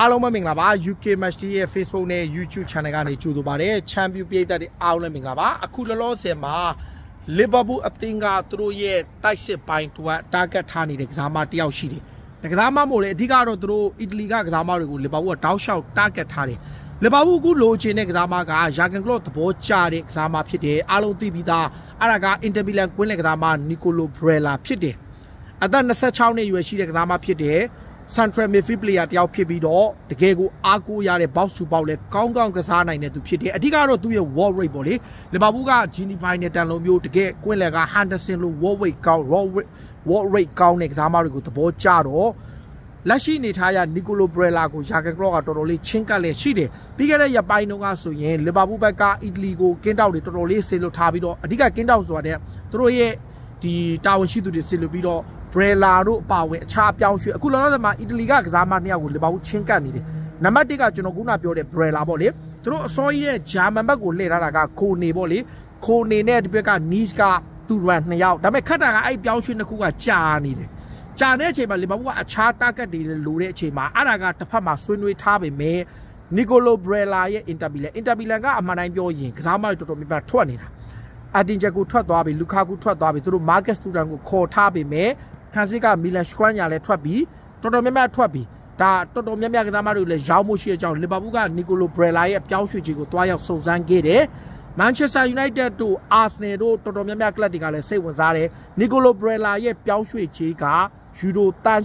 အားလုံးပဲမင်္ဂလာပါ UK Match ရဲ့ Facebook နဲ့ YouTube Channel ကနေကြိုဆိုပါတယ် Champion ပြည်သက်တွေအားလုံးမင်္ဂလာပါအခုလောလောဆယ်မှာ Liverpool အသင်းကသူတို့ရဲ့တိုက်စစ်ပိုင်းတွက် target ထားနေတဲ့ကစားမတစ်ယောက်ရှိတယ်။ကစားမမို့လေအဓိကတော့သူတို့အီတလီကကစားမတွေကို Liverpool ကတောက်လျှောက် target ထားတယ်။ Liverpool ကလိုချင်တဲ့ကစားမက Jurgen Klopp သဘောကျတဲ့ကစားမဖြစ်တယ်အားလုံးသိပြီးသားအဲ့ဒါက Inter Milan ကွင်းလယ်ကစားမ Nicolo Barella ဖြစ်တယ်။အသက်26နှစ်အရွယ်ရှိတဲ့ကစားမဖြစ်တယ်။ Central midfield player တယောက်ဖြစ်ပြီးတော့တကယ်ကိုအားကိုးရတဲ့ box to box လဲကောင်းကောင်းကစားနိုင်တဲ့သူဖြစ်တယ်အဓိကတော့သူရဲ့ wall rate ပေါ့လေလီဗာပူးက Gini final တန်လုံးမျိုးတကယ်ကွင်းလယ်က Henderson လို့ wall rate ကောင်း wall rate ကောင်းတဲ့ကစားမတွေကိုသဘောကျတော့လက်ရှိနေထားရ Nicolo Barella ကို Jurgen Klopp ကတော်တော်လေးချင်းကပ်လက်ရှိတယ်ပြီးခဲ့တဲ့ရက်ပိုင်းတုန်းကဆိုရင်လီဗာပူးဘက်ကအီတလီကိုကင်းတောက်တွေတော်တော်လေးဆေးလွတ်ထားပြီးတော့အဓိကကင်းတောက်ဆိုတာတဲ့သူတို့ရဲ့ဒီတာဝန်ရှိသူတွေဆေးလွတ်ပြီးတော့ Barella တို့အပါဝင်အခြားပြောင်းရွှေ့အခုလောလောဆယ်မှာအီတလီကကစားမနှစ်ယောက်ကိုလီဗာပူးချင်းကပ်နေတယ်နံပါတ်1ကကျွန်တော်ခုနပြောတဲ့ Barella ပေါ့လေသူတို့အစောကြီးရဲ့ဂျာမန်ဘက်ကိုလှည့်ထားတာကခိုနေပေါ့လေခိုနေနဲ့ဒီဘက်က Nice ကသူရန်2ယောက်ဒါပေမဲ့ခက်တာကအဲ့ပြောင်းရွှေ့နှစ်ခုကကြာနေတယ်ကြာတဲ့အချိန်မှာလီဗာပူးကအခြား target တွေလိုတဲ့အချိန်မှာအဲ့ဒါကတစ်ဖက်မှာဆွေးနွေးထားပေမဲ့ Nicolo Barella ရဲ့ Inter Milan ကအမှန်တိုင်းပြောရင်ကစားမတွေတော်တော်များများထွက်နေတာအတင်ဂျက်ကိုထွက်သွားပြီလူကာကူထွက်သွားပြီသူတို့ Marcus Thuram ကိုခေါ်ထားပေမဲ့ခန်းစစ်ကမီလန်စကွမ်ညာလည်းထွက်ပြီးတော်တော်များများထွက်ပြီးဒါတော်တော်များများကစားမတွေလည်းရောင်းမှုရှိတဲ့အကြောင်းလီဗာပူးက Nicolo Barella ရဲ့ပြောင်းရွှေ့ခြင်းကိုတွားရောက်စုံစမ်းခဲ့တယ်။ Manchester United တို့ Arsenal တို့တော်တော်များများကလပ်တွေကလည်းစိတ်ဝင်စားတယ်။ Nicolo Barella ရဲ့ပြောင်းရွှေ့ခြင်းကယူရိုတန်း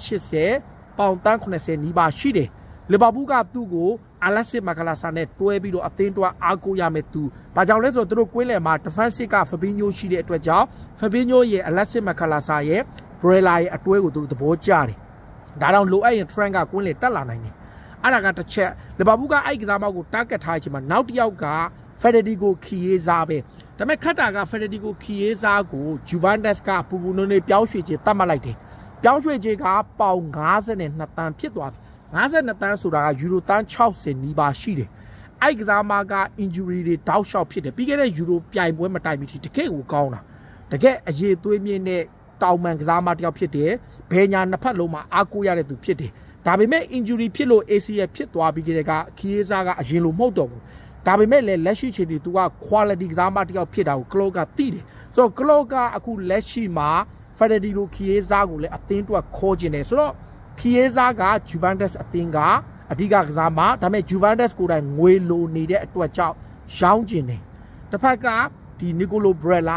80ပေါင်တန်း80နီးပါးရှိတယ်။လီဗာပူးကသူ့ကိုAlexis Magalhaes နဲ့တွဲပြီးတော့အသင်းတွားအားကိုးရမယ်သူ။ဘာကြောင့်လဲဆိုတော့သူတို့ကွင်းလယ်မှာ defensive က Fabinho ရှိတဲ့အတွက်ကြောင့် Fabinho ရဲ့ Alexis Magalhaes ရဲ့Barella ရဲ့အတွဲကိုသူတို့သဘောကျတယ်။ဒါကြောင့်လိုအပ်ရင် Trent ကကွင်းလေတက်လာနိုင်တယ်။အဲ့ဒါကတစ်ချက်လီဗာပူးကအဲ့ကစားမကို target ထားချင်မှာနောက်တစ်ယောက်က Federico Chiesa ပဲ။ဒါပေမဲ့ခက်တာက Federico Chiesa ကို Juventus ကပူပူနွေးနွေးပြောင်းရွှေ့ခြင်းတတ်မှတ်လိုက်တယ်။ပြောင်းရွှေ့ခြင်းကပေါင်52တန်းဖြစ်သွားပြီ။52တန်းဆိုတာကယူရိုတန်း60နီးပါးရှိတယ်။အဲ့ကစားမက injury တွေတောက်လျှောက်ဖြစ်တယ်။ပြီးခဲ့တဲ့ယူရိုပြိုင်ပွဲမတိုင်မီတကယ်ကိုကောင်းတာ။တကယ်အရေးသွေးမြင့်တဲ့တောင်မှန်ကစားမတစ်ယောက်ဖြစ်တယ်။ဘယ်ညာနှစ်ဖက်လုံးမှာအားကိုးရတဲ့သူဖြစ်တယ်။ဒါပေမဲ့ injury ဖြစ်လို့ ACL ဖြစ်သွားပြီးတဲ့က Chiesa ကအရင်လိုမဟုတ်တော့ဘူး။ဒါပေမဲ့လည်းလက်ရှိချိန်ဒီသူက quality ကစားမတစ်ယောက်ဖြစ်တာကို Klopp ကသိတယ်။ဆိုတော့ Klopp ကအခုလက်ရှိမှာ Federico Chiesa ကိုလည်းအသင်းတွက်ခေါ်ကျင်တယ်ဆိုတော့ Chiesa က Juventus အသင်းကအဓိကကစားမဒါပေမဲ့ Juventus ကိုယ်တိုင်ငွေလိုနေတဲ့အတွက်ကြောင့်ရောင်းကျင်တယ်။တစ်ဖက်ကဒီ Nicolo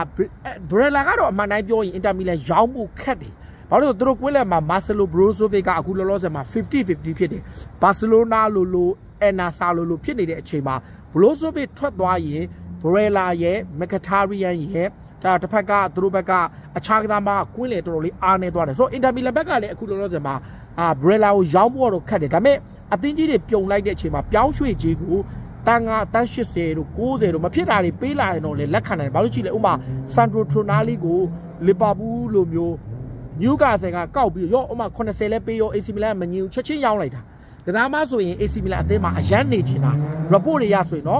Barella ကတော့အမှန်တိုင်းပြောရင် Inter Milan ရောင်းဖို့ခက်တယ်။ဘာလို့လဲဆိုတော့သူတို့ကွင်းလယ်မှာ Marcelo Brozovic ကအခုလောလောဆယ်မှာ 50-50 ဖြစ်တယ်။ Barcelona လို Enasa လိုဖြစ်နေတဲ့အချိန်မှာ Brozovic ထွက်သွားရင် Barella ရဲ့ Mkhitaryan ရဲ့ဒါတစ်ဖက်ကသူတို့ဘက်ကအခြားကစားမကွင်းလေတော်တော်လေးအားနေသွားတယ်ဆိုတော့ Inter Milan ဘက်ကလည်းအခုလောလောဆယ်မှာBarella ကိုရောင်းဖို့တော့ခက်တယ်ဒါပေမဲ့အသင်းကြီးတွေပြုံလိုက်တဲ့အချိန်မှာပြောင်းရွှေ့ခြင်းကိုတန်း80တို့90တို့မဖြစ်တာတွေပေးလာရင်တော့လေလက်ခံနိုင်တယ်ဘာလို့ရှိလဲဥမာ Sandro Tonali ကိုလီဗာပူးလိုမျိုးနျူကာဆယ်ကကောက်ပြီးရောဥမာ80လဲပေးရော AC Milan မငြင်းချက်ချင်းရောင်းလိုက်တာကစားမဆိုရင် AC Milan အသင်းမှာအရန်နေချင်တာ report တွေရဆိုရင်နော်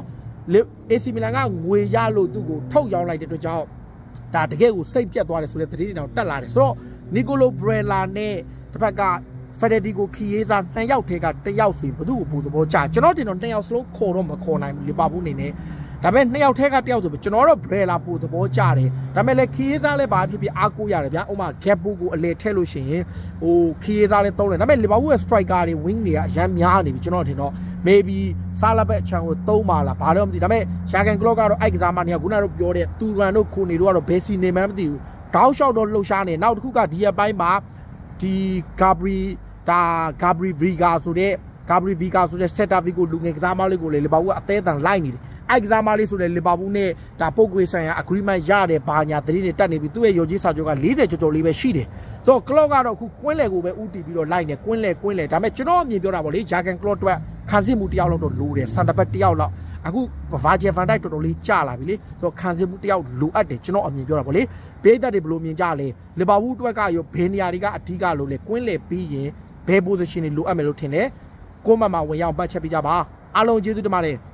AC Milan ကငွေရလို့သူ့ကိုထုတ်ရောင်းလိုက်တဲ့အတွက်ကြောင့်ဒါတကယ်ကိုစိတ်ပြတ်သွားတယ်ဆိုတဲ့သတင်းတွေတော့တက်လာတယ်ဆိုတော့ Nicolo Barella နဲ့တစ်ဖက်ကFederico Chiesa နှစ်ယောက်ထဲကတစ်ယောက်ဆိုရင်ဘယ်သူ့ကိုပို့သဘောကျကျွန်တော်တင်တော့နှစ်ယောက်စလုံးခေါ်တော့မခေါ်နိုင်ဘူးလီဗာပူးအနေနဲ့ဒါပေမဲ့နှစ်ယောက်ထဲကတစ်ယောက်ဆိုကျွန်တော်တော့ Barella ပို့သဘောကျတယ်ဒါပေမဲ့လည်း Chiesa လည်းဘာဖြစ်ဖြစ်အားကိုးရတယ်ဗျာဥမာ gap ကိုအလဲထည့်လို့ရှိရင်Chiesa လည်းသုံးတယ်ဒါပေမဲ့လီဗာပူးရဲ့ striker တွေ wing တွေကအရန်များနေပြီကျွန်တော်ထင်တော့ maybe ဆာလာဘက်အချမ်းကိုသုံးပါလားဘာလို့မသိဒါပေမဲ့ Jurgen Klopp ကတော့အဲ့ကစားမနေကခုနကတော့ပြောတဲ့သူရန်တို့ခိုနေတို့ကတော့ဘယ်စီနေမှန်းမသိဘူးတောက်လျှောက်တော့လှုပ်ရှားနေနောက်တစ်ခုကဒီအပိုင်းမှာဒီ Gabri Veiga ဆိုတဲ့ Celta Vigo လူငယ်ကစားမလေးကိုလေလီဗာပူးကအသေးအံလိုက်နေတယ်အဲ့ကစားမလေးဆိုတဲ့လီဗာပူးနဲ့ဒါပုတ်ကွေးဆိုင်ရာ agreement ရတဲ့ဘာညာသတင်းတွေတက်နေပြီသူ့ရဲ့ရော်ကြီးစာချုပ်က40ကျော်လေးပဲရှိတယ်ဆိုတော့ Klopp ကတော့အခုကွင်းလယ်ကိုပဲဥတီပြီးတော့လိုက်နေကွင်းလယ်ဒါပေမဲ့ကျွန်တော်အမြင်ပြောတာပေါ့လေ Jurgen Klopp အတွက်ခံစစ်မှုတစ်ယောက်လောက်တော့လိုတယ်စန်တာဘက်တစ်ယောက်လောက်အခု Virgil van Dijk တော်တော်လေးကြာလာပြီလေဆိုတော့ခံစစ်မှုတစ်ယောက်လိုအပ်တယ်ကျွန်တော်အမြင်ပြောတာပေါ့လေပေးသက်တွေဘယ်လိုမြင်ကြလဲလီဗာပူးအတွက်ကရောဘယ်နေရာတွေကအဓိကလိုလဲကွင်းလယ်ပြီးရင်ဘယ် position တွေလိုအပ်မယ်လို့ထင်လဲကိုမမဝင်ရောက်ပတ်ချက်ပြကြပါအားလုံးကျေးဇူးတင်ပါတယ်